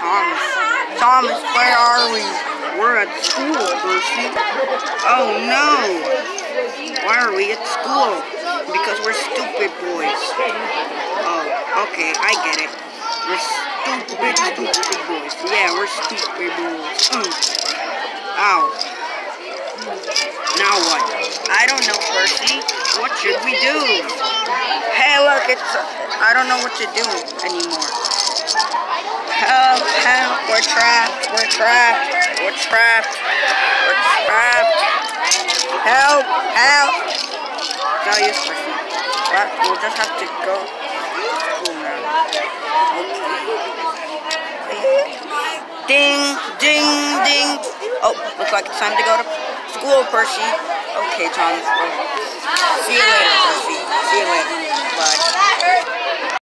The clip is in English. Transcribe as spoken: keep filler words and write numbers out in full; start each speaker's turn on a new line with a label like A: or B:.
A: Thomas. Thomas, where are we? We're at school, Percy. Oh no! Why are we at school? Because we're stupid boys. Oh, okay, I get it. We're stupid, stupid boys. Yeah, we're stupid boys. Mm. Ow. Now what? I don't know, Percy. What should we do? Hey, look, it's... I don't know what to do anymore. Help, help, we're trapped, we're trapped, we're trapped, we're trapped. Help, help. No use, Percy. But we'll just have to go to school now. Okay. Ding, ding, ding. Oh, looks like it's time to go to school, Percy. Okay, Thomas. See you later, Percy. See you later. Bye.